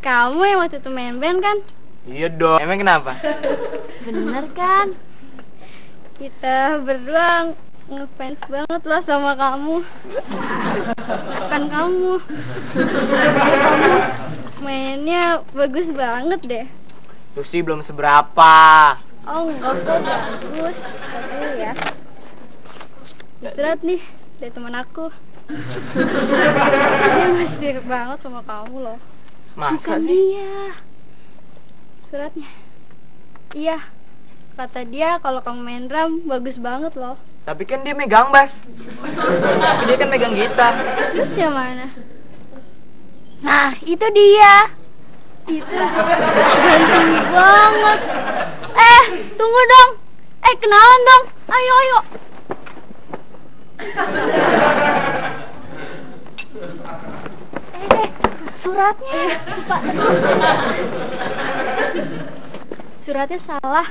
kamu yang waktu itu main band kan? Iya dong. Emang kenapa? Bener kan? Kita berdua ngefans banget loh sama kamu. Bukan kamu. Kamu mainnya bagus banget deh. Tuh sih belum seberapa. Oh enggak kok, bagus. Tapi ya. Ada surat nih dari teman aku. Dia masih banget sama kamu loh. Masa Bukan sih? dia. Suratnya. Iya. Kata dia kalau kamu main drum bagus banget loh. Tapi kan dia megang bass. Tapi dia kan megang gitar. Terus yang mana? Nah, itu dia. Itu ganteng banget. Tunggu dong. Kenalan dong. Ayo, ayo. Suratnya. Lupa. Suratnya salah.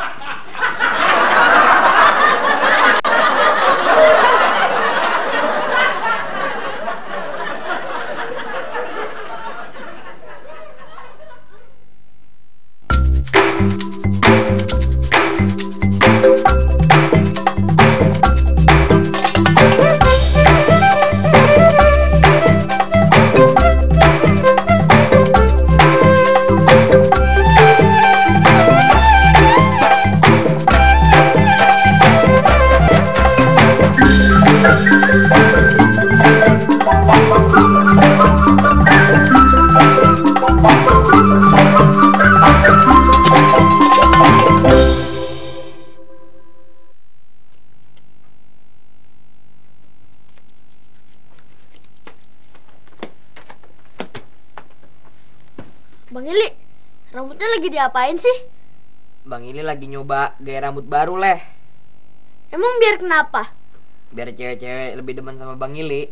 Bang Ili, rambutnya lagi diapain sih? Bang Ili lagi nyoba gaya rambut baru, Leh. Emang biar kenapa? Biar cewek-cewek lebih demen sama Bang Ili.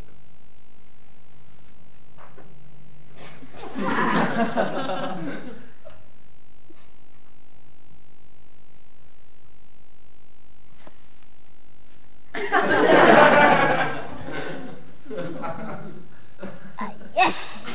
Yes.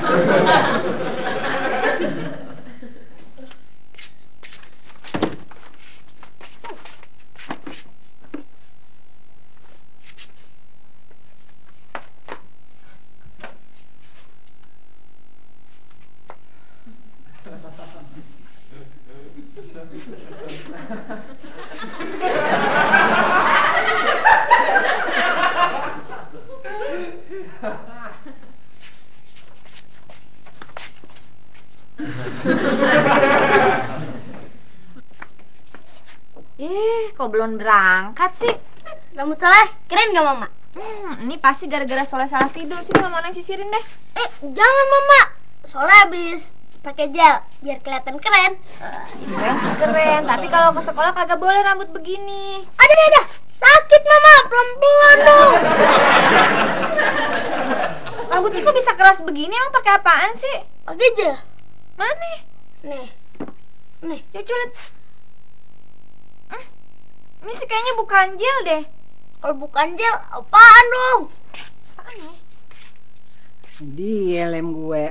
Kok belum berangkat sih? Rambut Soleh, keren gak Mama? Ini pasti gara-gara Soleh salah tidur. Sini Mama yang sisirin deh. Jangan Mama. Soleh habis pakai gel biar kelihatan keren. Keren sih keren, tapi kalau ke sekolah kagak boleh rambut begini. Ada. Sakit Mama, pelan-pelan dong. Rambutnya kok bisa keras begini? Emang pakai apaan sih? Pakai gel. Mana? Nih. Coba lihat. Ini sih kayaknya bukan gel deh. Kalau bukan gel, apaan dong? Apaan ya? Dia lem gue.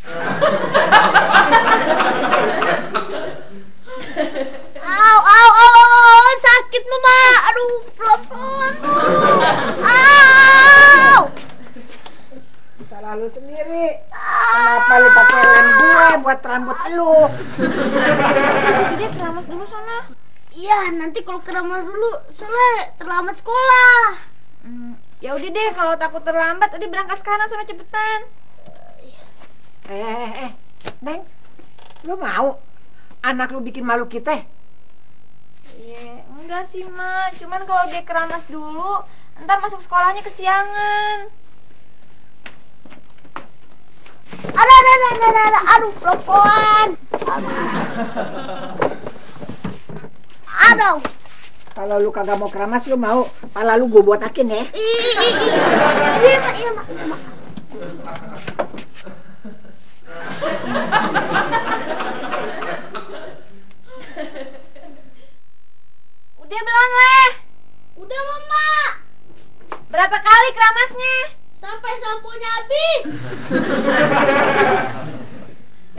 Au, sakit Mama. Aduh, pelan-pelan. Au. Salah lu sendiri. Kenapa lu pakai lem gue buat rambut lu? Dia keramas dulu sana. Iya, nanti kalau keramas dulu, Soleh terlambat sekolah. Ya udah deh, kalau takut terlambat, udah berangkat sekarang sana cepetan. Neng, lu mau anak lu bikin malu kita? Iya, enggak sih Ma, cuman kalau dia keramas dulu, ntar masuk sekolahnya kesiangan. Aduh, pelan-pelan. Aduh. Kalau lu kagak mau keramas, lu mau pala lu gue botakin ya? Iya, Mak. Udah belum, Leh? Udah, Mama. Berapa kali keramasnya? Sampai samponya habis.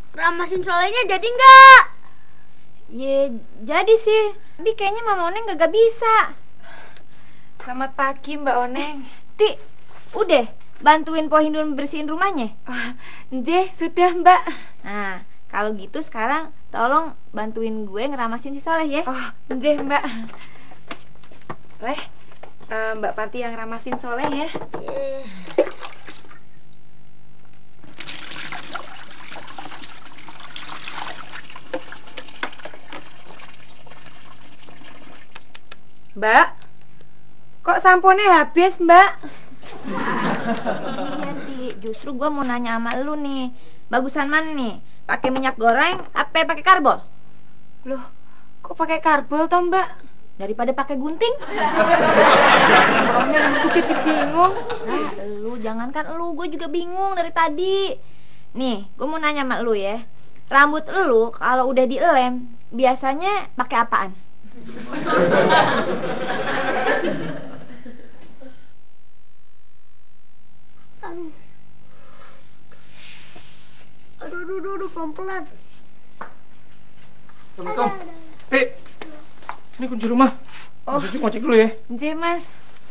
Ramasin solehnya jadi nggak? Ya, jadi sih. Tapi kayaknya Mama Oneng gak bisa. Selamat pagi Mbak Oneng. Ti, udah bantuin Po Hindun bersihin rumahnya? Nje, sudah Mbak. Nah, kalau gitu sekarang tolong bantuin gue ngeramasin si Soleh ya. Oh, nje Mbak. Leh, Mbak Parti yang ramasin Soleh ya. Mbak, kok samponya habis Mbak? Iya, Ti, justru gue mau nanya sama lu nih. Bagusan mana nih? Pakai minyak goreng apa pakai karbol? Loh, kok pakai karbol toh Mbak? Daripada pakai gunting. Oneng, aku jadi bingung. Nah, lu jangankan lu, gue juga bingung dari tadi. Nih, gue mau nanya sama lu ya. Rambut lu kalau udah dilem biasanya pakai apaan? Aduh, pelan-pelan. Assalamualaikum. Ini kunci rumah. Oh. Mas Ucup mau cek dulu ya. Nje Mas.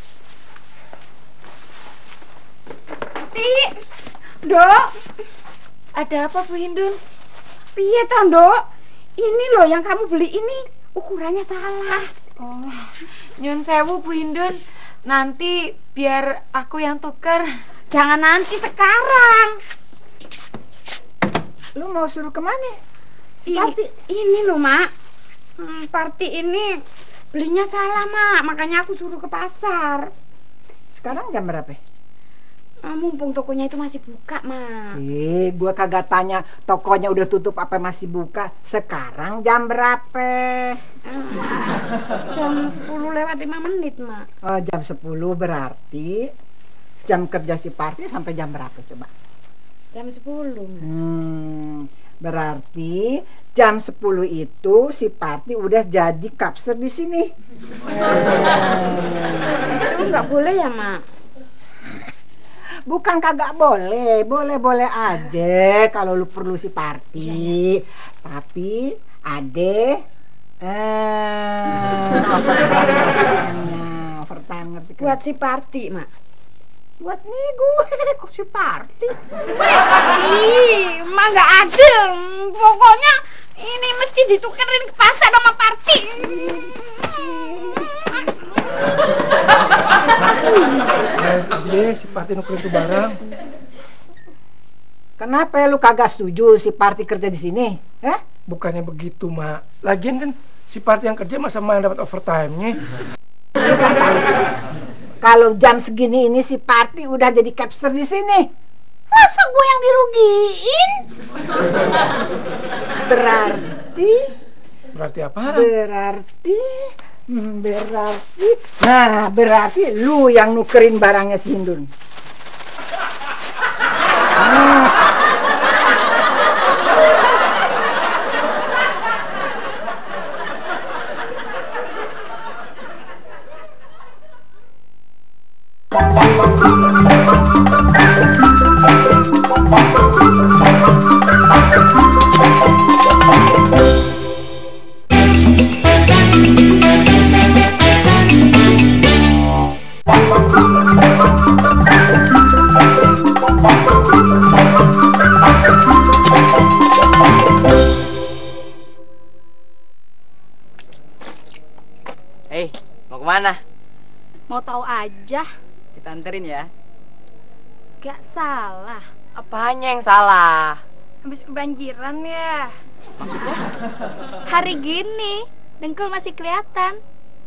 Dok, Ada apa Bu Hindun? piye toh, Dok? Ini loh yang kamu beli ini ukurannya salah. Oh, nyun sewu Bu Hindun. Nanti biar aku yang tuker. Jangan nanti, sekarang. Lu mau suruh kemana? Ini loh, Mak. Parti ini belinya salah, Mak. Makanya aku suruh ke pasar. Sekarang jam berapa? Mumpung tokonya itu masih buka, Mak. Gua kagak tanya tokonya udah tutup apa masih buka. Sekarang jam berapa? Jam 10 lewat 5 menit, Mak. Oh, jam 10 berarti jam kerja si Parti sampai jam berapa coba? Jam 10, Mak. Berarti jam 10 itu si Parti udah jadi kapser di sini. Itu nggak boleh ya, Mak? Bukan kagak boleh, boleh aja kalau lu perlu si Parti. Tapi ade overtime ngerti kan? Buat si Parti, Mak. Buat nih gue kok si Parti. Ih, Mak nggak adil. Pokoknya ini mesti ditukerin ke pasar sama Parti. Deh, si Parti nukerin tuh barang. Kenapa lu kagak setuju si Parti kerja di sini? Bukannya begitu, Mak. Lagian kan si Parti yang kerja masa main dapat overtime-nya. Kalau jam segini ini si Parti udah jadi capster di sini. Masa gue yang dirugiin? Berarti apa? Berarti lu yang nukerin barangnya si Hindun. Mau kemana? Mau tahu aja. Kita anterin ya. Gak salah. Apanya yang salah? Habis kebanjiran ya. Maksudnya? Hari gini dengkul masih kelihatan.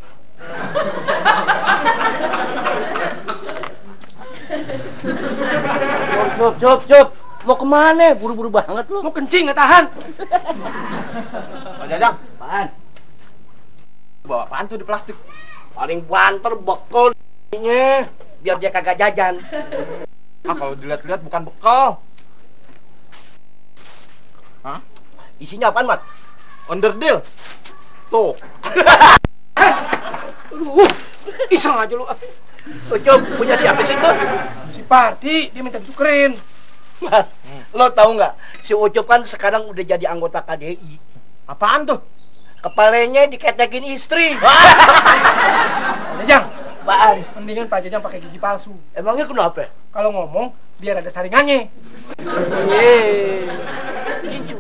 Cup. Mau kemana? Buru-buru banget lu. Mau kencing nggak tahan. Pak Jajang, apaan? Bawa apaan tuh di plastik? Paling banter bekal nya, biar dia kagak jajan. Kalau dilihat-lihat bukan bekal. Hah? Isinya apaan, Mat? Onderdil. Tuh. Iseng aja lu. Cup, punya siapa sih tuh? Si Parti, dia minta ditukerin. Mat, Lo tahu nggak? Si Ucup kan sekarang udah jadi anggota KDI. Apaan tuh? Kepalanya diketekin istri. Jajang, Apaan? mendingan Pak Jajang pakai gigi palsu. Emangnya kenapa? Kalau ngomong biar ada saringannya. Yeay. Gitu.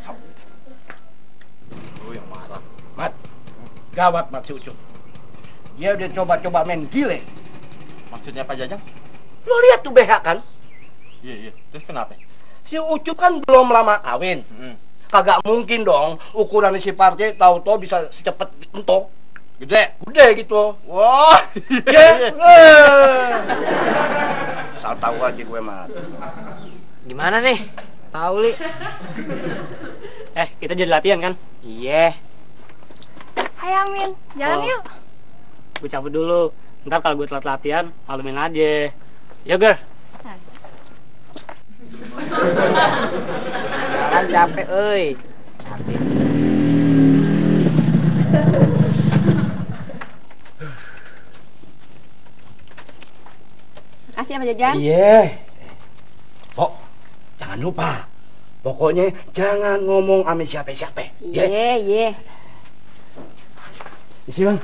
Lu yang marah. Mat, gawat Mat si Ucup. Dia udah coba-coba main gile. Maksudnya Pak Jajang? Lo lihat tuh BH kan? Iya. Terus kenapa? Si Ucup kan belum lama kawin. Kagak mungkin dong ukuran si Parti tahu-tahu bisa secepat entok. Gede gitu. Wah. Ya. Asal tahu aja gue mah. Gimana nih? Tahu li? Kita jadi latihan kan? Iya. Hai Amin, jalan yuk. Gue cabut dulu. Ntar kalau gue telat latihan, malumin aja. Yo, Ger. Jalan capek, euy. Capek. Makasih sama Jajan. Iya. Pok, jangan lupa. Pokoknya jangan ngomong sama siapa-siapa. Iya. Isi bang.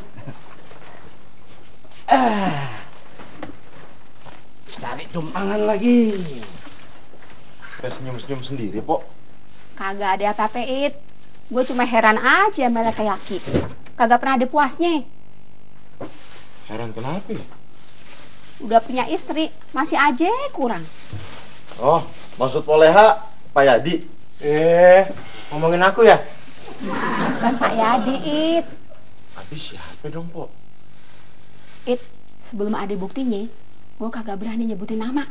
Cari tumpangan lagi. Kayak senyum-senyum sendiri, Pok. Kagak ada apa-apa, It. Gue cuma heran aja sama laki-laki. Kagak pernah ada puasnya. Heran kenapa? Udah punya istri, masih aja kurang. Oh, maksud Poleha, Pak Yadi. Ngomongin aku ya? Kan Pak Yadi, It. Habis siapa dong, Pok? It, sebelum ada buktinya, gue kagak berani nyebutin nama.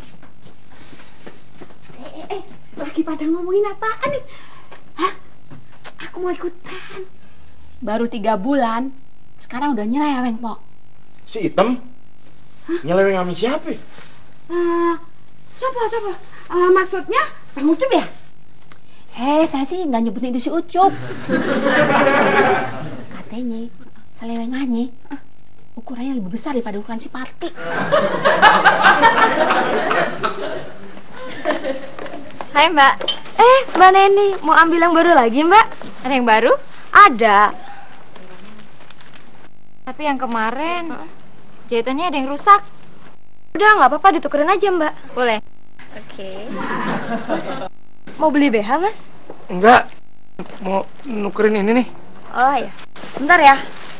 Lagi pada ngomongin apaan nih? Hah? Aku mau ikutan. Baru 3 bulan, sekarang udah nyeleweng, Pok. Si Item? Nyeleweng sama siapa? Siapa? Maksudnya Bang Ucup ya? Saya sih nggak nyebutin itu si Ucup. Katanya selewengannya ukurannya lebih besar daripada ukuran si Parti. Hai Mbak. Mbak Neni, mau ambil yang baru lagi Mbak? Ada yang baru? Ada. Tapi yang kemarin jahitannya ada yang rusak. Udah nggak apa-apa, ditukerin aja Mbak. Boleh. Oke. Mas, mau beli BH Mas? Enggak, mau nukerin ini nih. Oh ya, sebentar ya.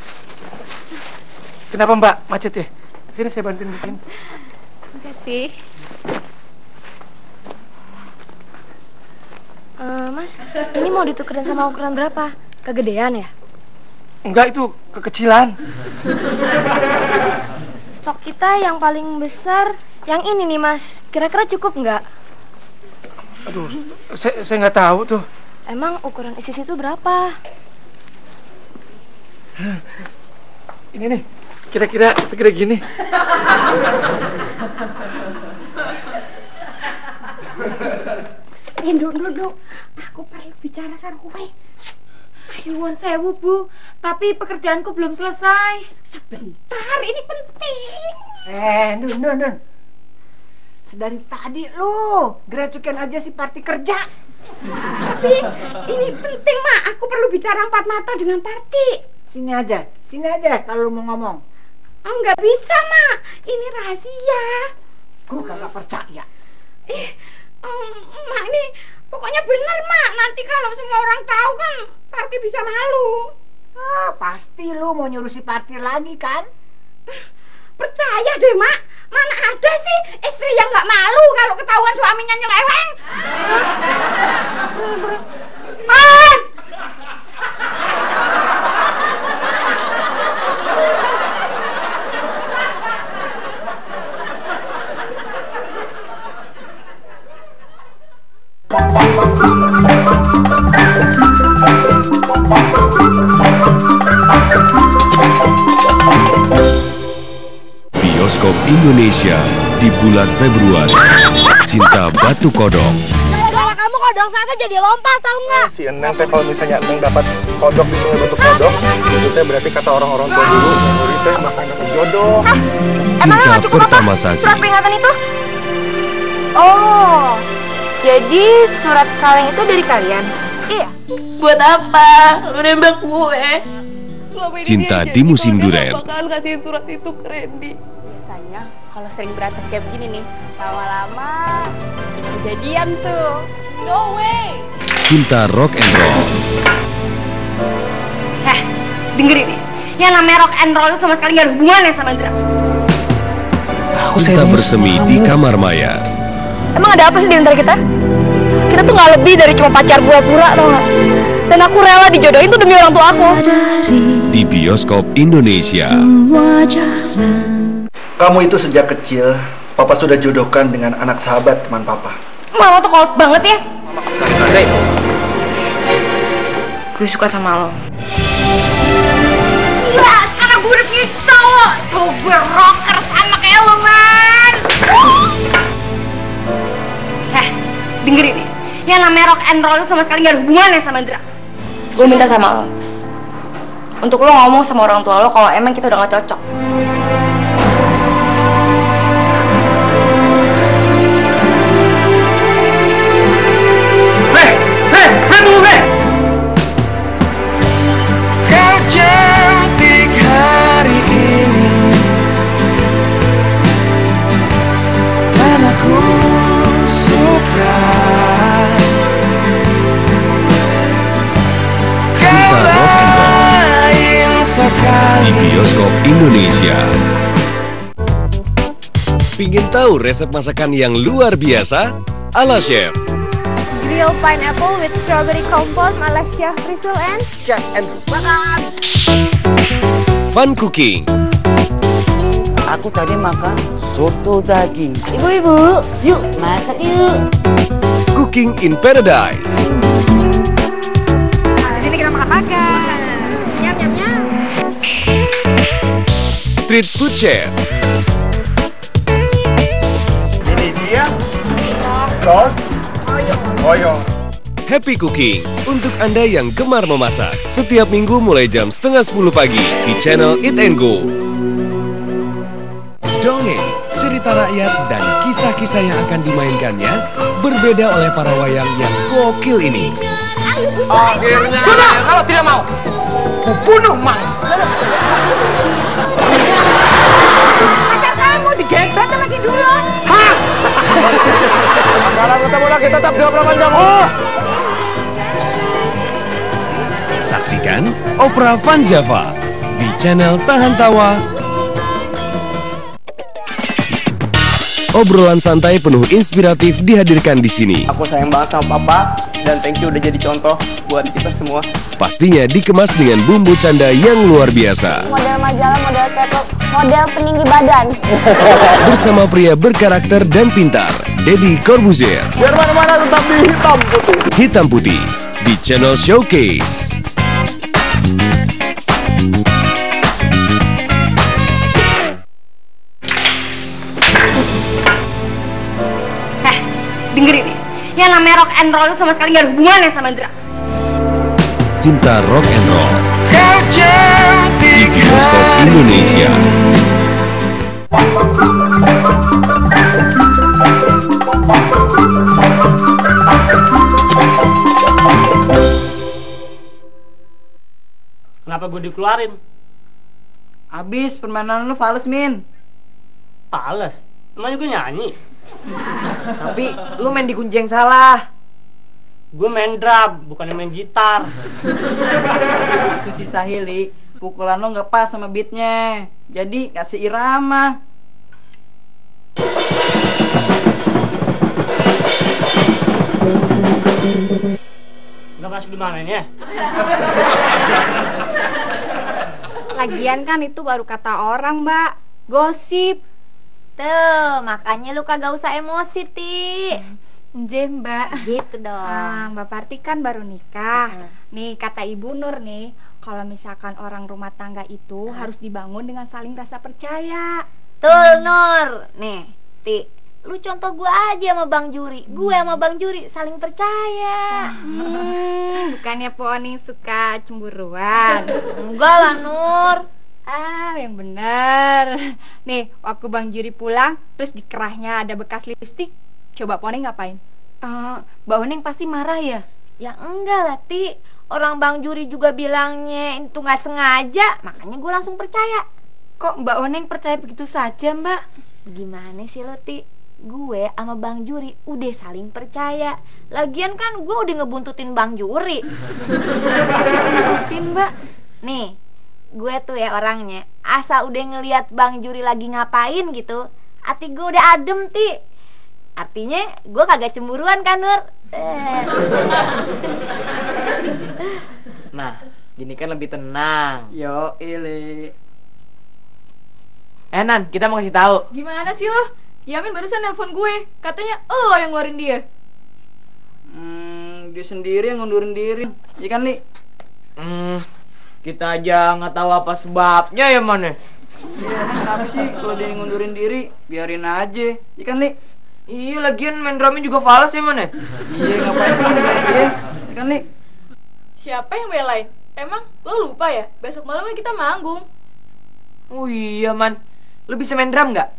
Kenapa Mbak, macet ya? Sini saya bantuin bikin. Makasih. Mas, ini mau ditukerin sama ukuran berapa? Kegedean ya? Enggak, itu kekecilan. Stok kita yang paling besar yang ini nih Mas. Kira-kira cukup nggak? Aduh, saya nggak tahu tuh. Emang ukuran isi situ berapa? Ini nih, kira-kira segede gini. Duduk. Aku perlu bicarakan kue. Nyuwun sewu, Bu. Tapi pekerjaanku belum selesai. Sebentar, ini penting. Nun. Sedari tadi lu gerecukin aja si Parti kerja. Tapi ini penting, Mak. Aku perlu bicara 4 mata dengan Parti. Sini aja kalau lu mau ngomong. Oh, nggak bisa, Mak. Ini rahasia. Gua kagak percaya. Mak, ini pokoknya benar, Mak. Nanti kalau semua orang tahu kan Parti bisa malu. Pasti lu mau nyuruh si Parti lagi kan? Percaya deh, Mak. Mana ada sih istri yang nggak malu kalau ketahuan suaminya nyeleweng? Mas! Bioskop Indonesia di bulan Februari. Cinta Batu Kodok. Gara-gara kamu kodok saya jadi lompat, tahu nggak? Si Eneng teh kalau misalnya Eneng dapat kodok di sungai bentuk kodok, itu teh berarti kata orang-orang tua dulu, Nuri teh makan dapat jodoh. Cinta pertama Sasi. Surat peringatan itu? Oh, Jadi surat kaleng itu dari kalian? Iya. Buat apa? Lu nembak gue. Cinta di musim duren. Bakalan kasihin surat itu ke Randy. Biasanya kalau sering berantem kayak begini nih, lama-lama bisa jadian tuh. No way. Cinta rock and roll. Dengerin nih. Yang namanya rock and roll itu sama sekali gak ada hubungannya sama drugs. Cinta bersemi di kamar maya. Emang ada apa sih di antara kita? Kita tuh gak lebih dari cuma pacar pura-pura, tau gak? Dan aku rela dijodohin tuh demi orang tua aku. Di bioskop Indonesia. Kamu itu sejak kecil, Papa sudah jodohkan dengan anak sahabat teman Papa. Mama tuh kolot banget ya. Gue suka sama lo. Gila, sekarang gue udah punya cowok. Cowok gue rocker sama kayak lo, man. Dengerin nih. Yang namanya rock and roll itu sama sekali gak ada hubungannya sama drugs. Gue minta sama lo untuk lo ngomong sama orang tua lo kalau emang kita udah gak cocok. Tunggu, Kau cantik hari ini dan aku suka. Cinta rock and roll di bioskop Indonesia. Pingin tahu resep masakan yang luar biasa? Ala Chef. Grilled pineapple with strawberry compote ala Chef Rizal and Chef and Bagan. Fun cooking. Aku tadi makan soto daging. Ibu-ibu, yuk masak yuk. Cooking in Paradise. Nah, di sini kita makan-makan. Nyam-nyam-nyam. Street Food Chef. Ini dia. Sos. Oyong. Happy Cooking untuk Anda yang gemar memasak. Setiap minggu mulai jam 9:30 pagi di channel Eat and Go. Dongeng, cerita rakyat dan kisah-kisah yang akan dimainkannya berbeda oleh para wayang yang gokil ini. Akhirnya. Sudah, kalau tidak mau, kubunuh Mang. Pacar kamu digebet sama si Dulon. Hah? Kalau ketemu lagi tetap 28 jam. Oh. Saksikan Opera Van Java di channel Tahan Tawa. Obrolan santai penuh inspiratif dihadirkan di sini. Aku sayang banget sama Papa dan thank you udah jadi contoh buat kita semua. Pastinya dikemas dengan bumbu canda yang luar biasa. model majalah, model K-pop, model peninggi badan. Bersama pria berkarakter dan pintar, Deddy Corbuzier. Biar mana-mana tetap di hitam putih. Hitam Putih di channel Showcase. Dengerin nih. Yang namanya rock and roll itu sama sekali gak ada hubungannya sama drugs. Cinta rock and roll di bioskop Indonesia. Kenapa gue dikeluarin? Abis permainan lu fals, Min. Pales? Emangnya gue nyanyi? Tapi lu main di kunci yang salah. Gue main drum, bukan main gitar. Suci Sahili, pukulan lu nggak pas sama beatnya. Jadi kasih irama. Gak masuk di mana ya? Lagian kan itu baru kata orang, Mbak. Gosip. Tuh, makanya lu kagak usah emosi, Ti. Mbak. Gitu dong. Mbak Parti kan baru nikah. Nih kata Ibu Nur nih, kalau misalkan orang rumah tangga itu harus dibangun dengan saling rasa percaya. Tuh, Nur. Nih, Ti, lu contoh gue aja sama Bang Juri. Gue sama Bang Juri saling percaya. Bukannya Poni suka cemburuan. Enggak lah, Nur. Yang bener. Nih, waktu Bang Juri pulang, terus di kerahnya ada bekas lipstik. Coba Poni ngapain? Mbak Oneng pasti marah ya? Ya enggak lah, Ti. Orang Bang Juri juga bilangnya itu nggak sengaja, makanya gue langsung percaya. Kok Mbak Oneng percaya begitu saja, Mbak? Gimana sih lo, Ti? Gue sama Bang Juri udah saling percaya. Lagian kan gue udah ngebuntutin Bang Juri. Buntutin, Mbak? Nih, gue tuh ya orangnya, asal udah ngelihat Bang Juri lagi ngapain gitu, hati gue udah adem, Ti. Artinya gue kagak cemburuan kan, Nur? Nah, gini kan lebih tenang. Yo, Ili. Nan, kita mau kasih tahu. Gimana sih lo? Yamin barusan nelpon gue, katanya lo yang ngeluarin dia. Dia sendiri yang ngundurin diri. Iya kan, Li? Kita aja nggak tahu apa sebabnya ya, Man. Iya, kenapa sih kalau dia ngundurin diri? Biarin aja. Iya kan, Li? Iya, lagian main drumnya juga falas ya, Man. Iya, ngapain sih belain dia? Iya kan, Li? Siapa yang belain? Emang lo lupa ya? Besok malam kan kita manggung. Oh iya, Man. Lu bisa main drum nggak?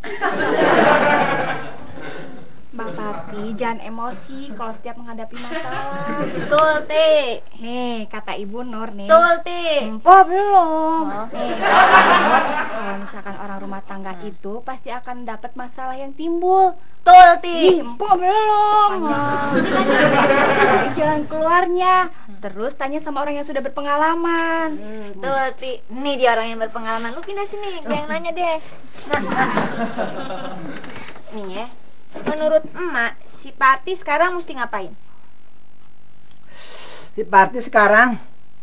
Bang Pati, jangan emosi kalau setiap menghadapi masalah. Betul, Ti. Nih, kata Ibu Nur nih. Betul, Ti. Empok belum. Nih, kata Ibu Nur, kalau misalkan orang rumah tangga itu pasti akan dapat masalah yang timbul. Betul, Ti. Ih, empok belum. Cari jalan keluarnya. Terus tanya sama orang yang sudah berpengalaman. Betul, Ti. Nih dia orang yang berpengalaman. Lu pindah sini, gue yang nanya deh. Nih ya. Menurut emak, si Parti sekarang mesti ngapain? Si Parti sekarang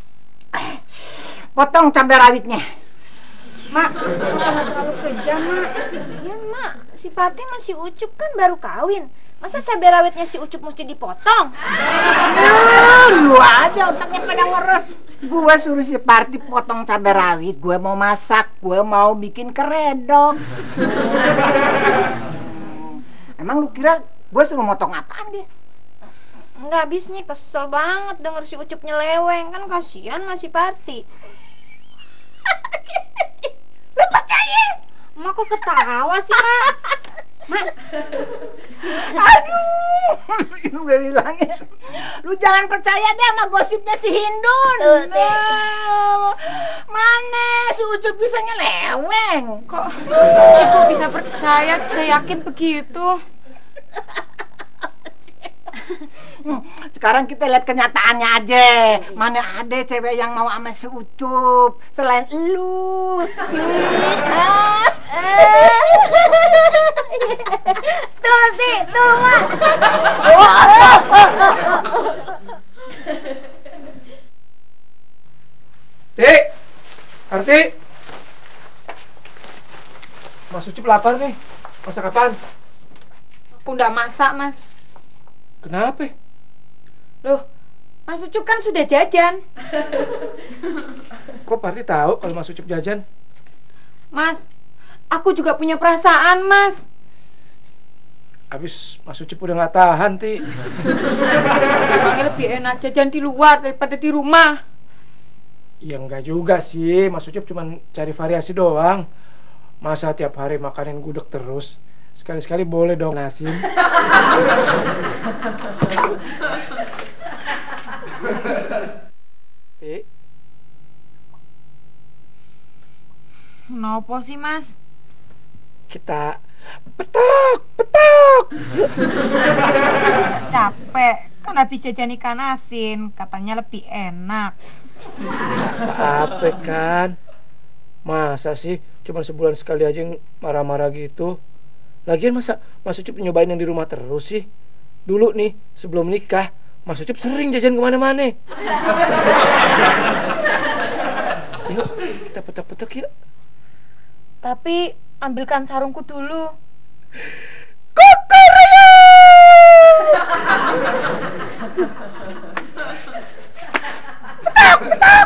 potong cabai rawitnya. Mak, nggak terlalu kejam, Mak. Ya, Mak, si Parti masih Ucup kan baru kawin. Masa cabai rawitnya si Ucup mesti dipotong? Lu aja otaknya pada ngeres. Gue suruh si Parti potong cabai rawit. Gue mau masak, gue mau bikin keredok. Emang lu kira gue suruh motong apaan dia? Enggak, habis nih kesel banget denger si Ucup nyeleweng. Kan kasihan masih Parti. Lu percaya? Mak kok ketawa sih, Mak? Mak. Aduh, gue bilangnya lu jangan percaya deh sama gosipnya si Hindun. Mana si Ucup bisa nyeleweng? Kok Ibu bisa percaya, bisa yakin begitu? Sekarang kita lihat kenyataannya aja. Mana ada cewek yang mau sama si Ucup selain elu. Tuh, Ti, tuh, Mak. Ti, Arti. Mas Ucup lapar nih. Masak apaan? Aku udah masak, Mas. Kenapa? Loh, Mas Ucup kan sudah jajan. Kok Parti tahu kalau Mas Ucup jajan? Mas, aku juga punya perasaan, Mas. Abis Mas Ucup udah nggak tahan, Ti. Emangnya lebih enak jajan di luar daripada di rumah. Ya enggak juga sih, Mas Ucup cuma cari variasi doang. Masa tiap hari makanin gudeg terus? Sekali-sekali boleh dong nasin. Kenapa sih, Mas? Kita petok. Capek, kan habis jajan ikan asin, katanya lebih enak. Apa kan? Masa sih cuma sebulan sekali aja marah-marah gitu? Lagian masa Mas Ucup nyobain yang di rumah terus sih? Dulu nih, sebelum nikah, Mas Ucup sering jajan kemana-mana. Yuk, kita petok-petok yuk. Tapi ambilkan sarungku dulu. Kukurio! Petok!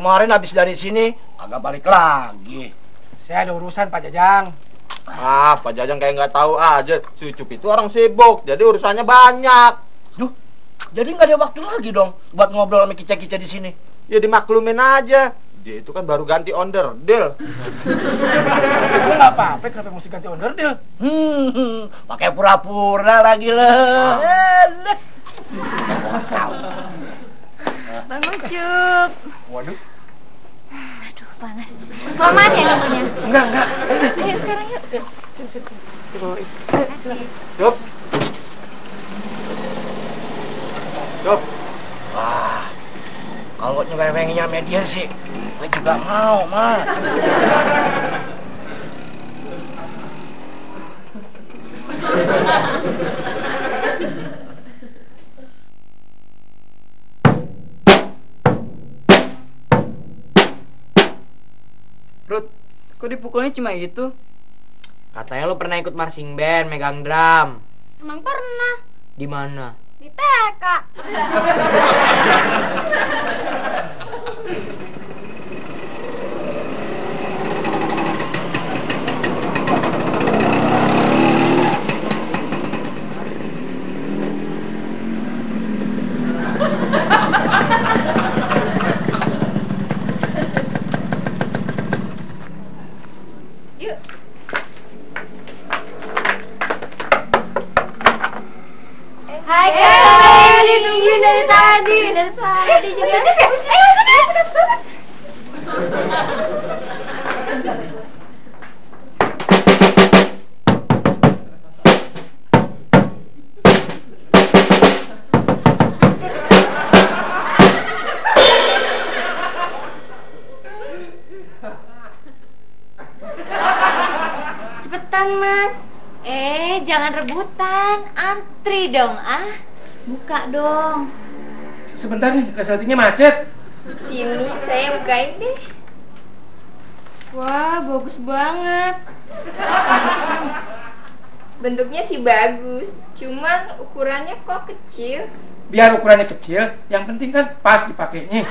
Kemarin habis dari sini agak balik lagi. Saya ada urusan Pak Jajang. Ah, Pak Jajang kayak nggak tahu aja. Cucup itu orang sibuk, jadi urusannya banyak. Duh, jadi nggak ada waktu lagi dong buat ngobrol sama kica-kica di sini. Ya dimaklumin aja. Dia itu kan baru ganti onderdil. Ya nggak apa-apa, kenapa mesti ganti onderdil? Pakai pura-pura lagi lah. Bang Ucup. Waduh. Aduh, panas. Kelamaan ya nunggunya? Enggak. Ayo sekarang yuk. Sini. Yup. Wah, kalau nyelewengnya media sih, gue juga mau, Mak. Rut, kok dipukulnya cuma itu? Katanya lo pernah ikut marching band, megang drum. Emang pernah Di mana? di TK. Yuk. Hai kalian, ditungguin dari tadi. juga. Cepetan mas. Jangan rebutan, antri dong ah. Buka dong. Sebentar nih, resletingnya macet. Sini saya bukain deh. Wah, bagus banget. Bentuknya sih bagus, cuman ukurannya kok kecil. Biar ukurannya kecil, yang penting kan pas dipakainya.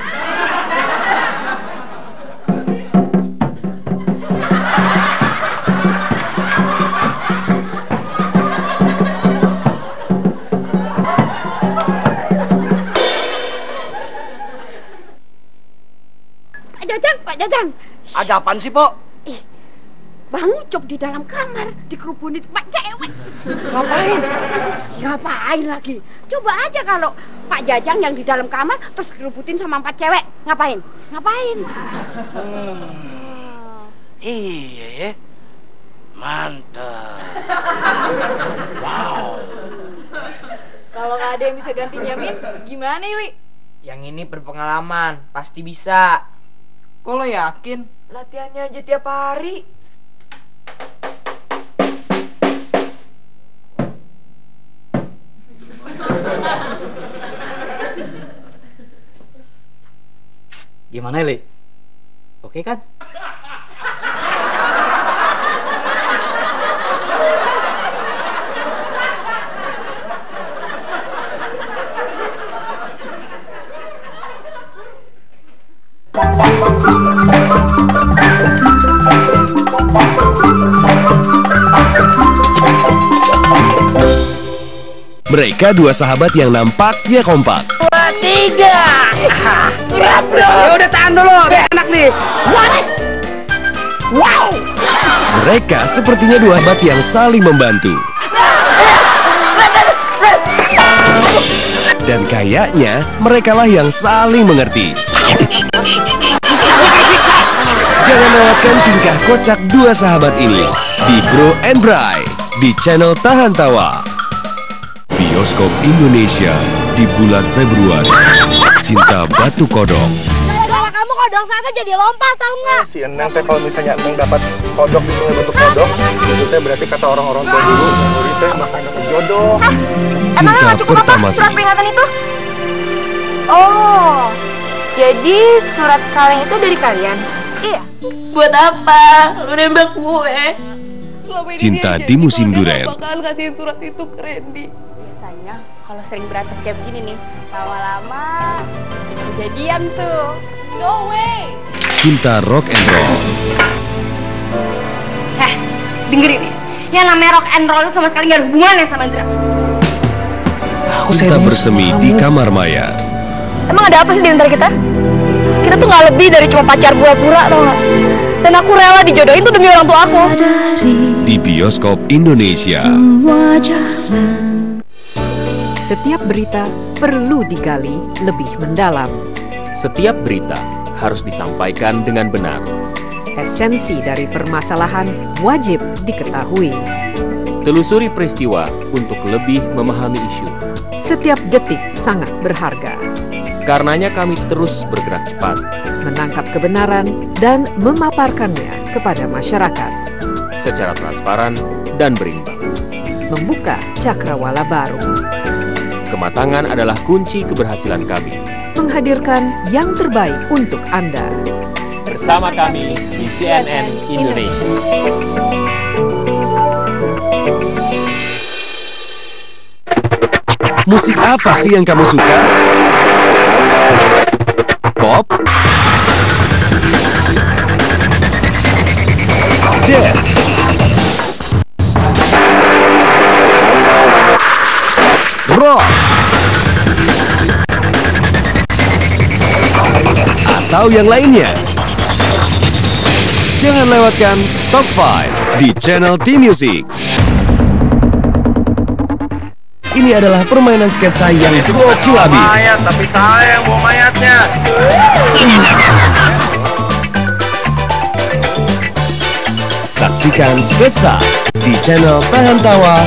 Pak Jajang. Ada apaan sih, Pok? Bang Ucup di dalam kamar dikerubunin Pak cewek. Ngapain? Ngapain lagi? Coba aja kalau Pak Jajang yang di dalam kamar terus dikerubutin sama 4 cewek. Ngapain? Iya ya. Mantap. Wow. Kalau nggak ada yang bisa gantinya Min, gimana Ili? Yang ini berpengalaman, pasti bisa. Kok lo yakin? Latihannya aja tiap hari. Gimana, Li? Oke kan? Mereka dua sahabat yang nampaknya kompak. 2, 3. Ya udah tahan dulu, biar enak nih. Wow. Mereka sepertinya dua sahabat yang saling membantu. Dan kayaknya merekalah yang saling mengerti. Jangan lewatkan tingkah kocak dua sahabat ini di Bro and Bray di channel Tahan Tawa. Bioskop Indonesia di bulan Februari. Cinta Batu Kodok. Gara-gara kamu kodok saya jadi lompat, tahu nggak? Si Eneng teh kalau misalnya Eneng dapat kodok di Sungai Batu Kodok, itu teh berarti kata orang-orang tua dulu, Nuri teh makan jodoh. Emangnya nggak cukup apa surat peringatan itu? Oh, jadi surat kaleng itu dari kalian? Iya. Buat apa? Lu nembak gue. Cinta di musim duren. Bakalan kasihin surat itu ke Randy. Biasanya kalau sering berantem kayak begini nih, lama-lama bisa jadian tuh. No way. Cinta rock and roll. Dengerin nih. Yang namanya rock and roll itu sama sekali gak ada hubungannya sama drugs. Cinta bersemi di kamar maya. Emang ada apa sih di antara kita? Kita tuh gak lebih dari cuma pacar pura-pura, tau gak? Dan aku rela dijodohin tuh demi orang tua aku. Di bioskop Indonesia. Setiap berita perlu digali lebih mendalam. Setiap berita harus disampaikan dengan benar. Esensi dari permasalahan wajib diketahui. Telusuri peristiwa untuk lebih memahami isu. Setiap detik sangat berharga. Karenanya kami terus bergerak cepat, menangkap kebenaran dan memaparkannya kepada masyarakat secara transparan dan berimbang. Membuka cakrawala baru. Kematangan adalah kunci keberhasilan kami. Menghadirkan yang terbaik untuk Anda. Bersama kami di CNN Indonesia. Musik apa sih yang kamu suka? Pop? Jazz? Rock? Atau yang lainnya? Jangan lewatkan Top 5 di channel T-Music. Ini adalah permainan sketsa yang gokil abis. Mayat, tapi saya yang bawa mayatnya. Saksikan sketsa di channel Tahan Tawa.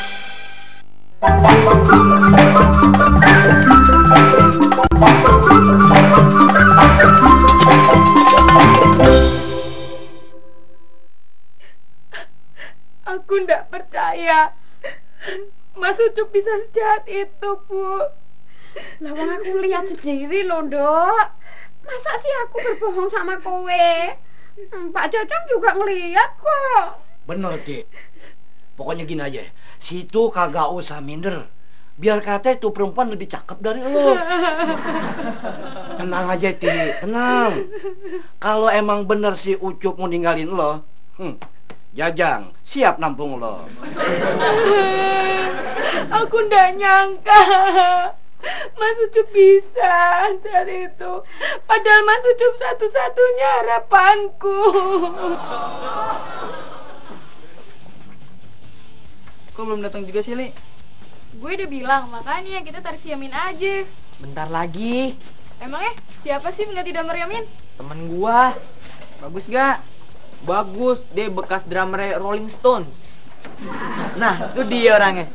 Aku ndak percaya Mas Ucup bisa sejahat itu, Bu. Lawang aku lihat sendiri loh, Dok. Masa sih aku berbohong sama kowe? Pak Dadang juga ngeliat kok. Bener, Dik. Pokoknya gini aja, situ kagak usah minder. Biar kata itu perempuan lebih cakep dari lo. Tenang aja, Dik, tenang. Kalau emang bener si Ucup mau ninggalin lo, Jajang siap nampung lo. Aku ndak nyangka Mas Ucup bisa saat itu. Padahal Mas Ucup satu-satunya harapanku. Kok belum datang juga sih, Li? Gue udah bilang, makanya kita tarik si Yamin aja. Bentar lagi. Emangnya siapa sih pengganti drummer Yamin? Temen gua. Bagus gak? Bagus, dia bekas drummer Rolling Stones. Nah, itu dia orangnya.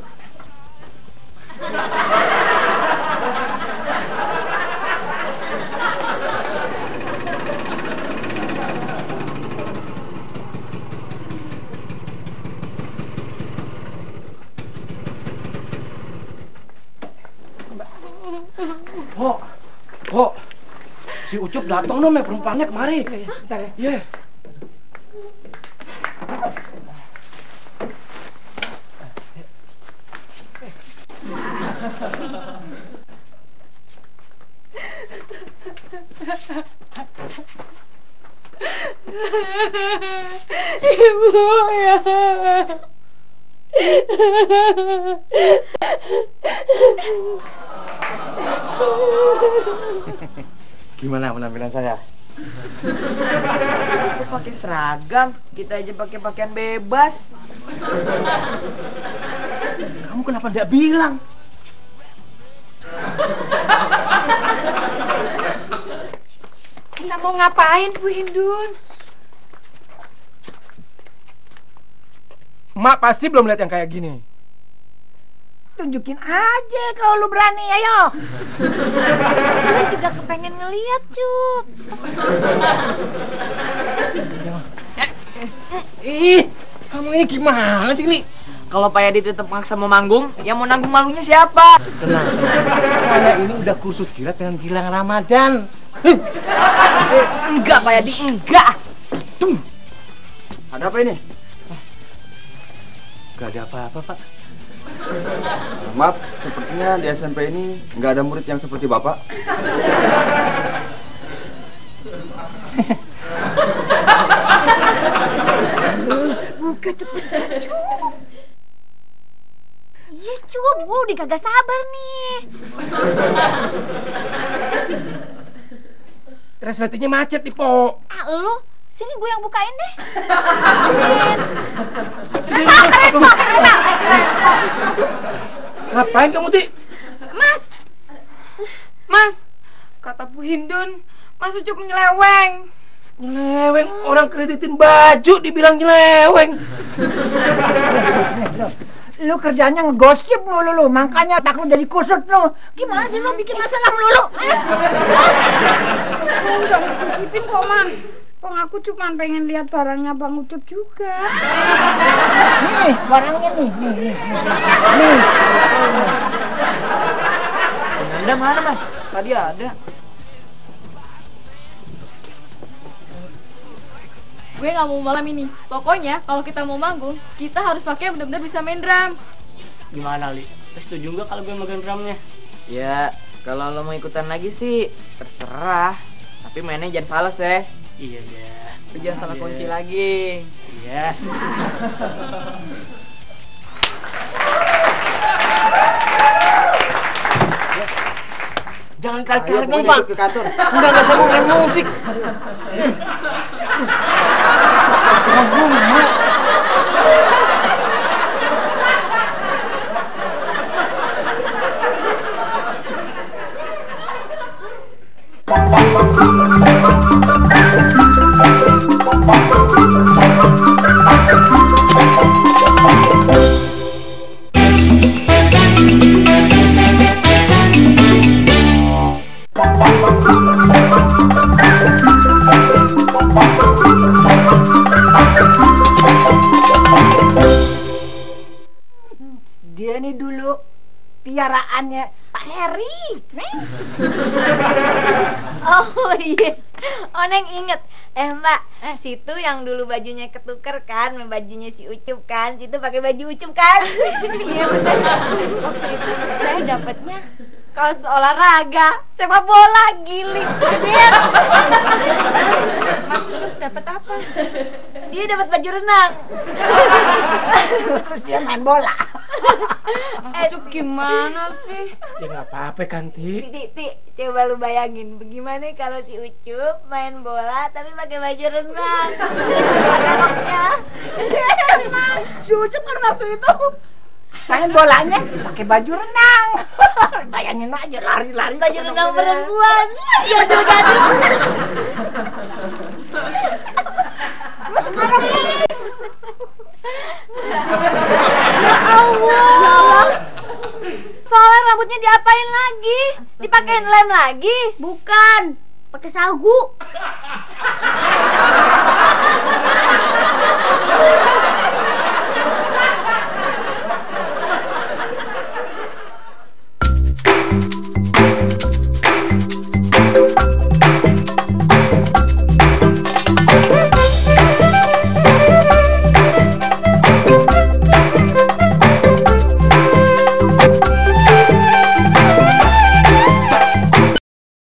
Kok si Ucup datang dong, perempuannya kemari. Bentar ya. Iya. Ibu ya. Gimana penampilan saya? Aku pakai seragam, kita aja pakai pakaian bebas. Kamu kenapa tidak bilang? Kita mau ngapain, Bu Hindun? Mak pasti belum lihat yang kayak gini. Tunjukin aja kalau lu berani, ayo. Gue juga kepengen ngeliat, Cup. Ih, kamu ini gimana sih, Li? Kalau Pak Yadi tetap maksa mau manggung, yang mau nanggung malunya siapa? Tenang. Saya ini udah kursus kilat dengan Gilang Ramadan. Enggak, Pak Yadi, enggak. Ada apa ini? Gak ada apa-apa, Pak. Maaf, sepertinya di SMP ini nggak ada murid yang seperti Bapak. Buka cepet, Cup. Iya, Cup, gue udah kagak sabar nih. Resletingnya macet nih, Po. Ah, lu? Sini gue yang bukain deh. Ngapain kamu, Ti? Mas, kata Bu Hindun, Mas Ucup nyeleweng. Nyeleweng? Orang kreditin baju dibilang nyeleweng. Lu kerjanya ngegosip mulu lu, makanya tak lu jadi kusut lu. Gimana sih lu bikin masalah melulu? Enggak ngegosipin kok, Mang. Kok aku cuma pengen lihat barangnya Bang Ucup juga. Nih, barangnya nih. Nih. Anda mana, Mas? Tadi ada. Gue nggak mau malam ini. Pokoknya kalau kita mau manggung, kita harus pakai yang benar-benar bisa main drum. Gimana, Li? Terus setuju nggak kalau gue megang drumnya? Ya, kalau lo mau ikutan lagi sih terserah. Tapi mainnya jangan fales ya. Iya, ya. Lu jangan salah kunci lagi. Iya. Jangan tarik-tarik dong, Pak. Ke kantor. Enggak, saya mau main musik. Dia nih dulu piaraannya Pak Heri, Neng. Oh iya, oh Neng inget. Mbak, situ yang dulu bajunya ketuker kan, bajunya si Ucup kan, situ pakai baju Ucup kan. Iya benar. Waktu itu saya dapatnya kaos olahraga, sepak bola, giling. Mas Ucup dapat apa? Dia dapat baju renang. Terus dia main bola. Mas Ucup gimana sih? Ya nggak apa-apa kan, Ti. Ti, coba lu bayangin bagaimana kalau si Ucup main bola tapi pakai baju renang. Si Ucup kan waktu itu main bolanya pakai baju renang. Bayangin aja lari-lari baju renang perempuan. Gaduh-gaduh. Sekarang ya Allah. Soalnya rambutnya diapain lagi? Dipakein lem lagi? Bukan, pakai sagu.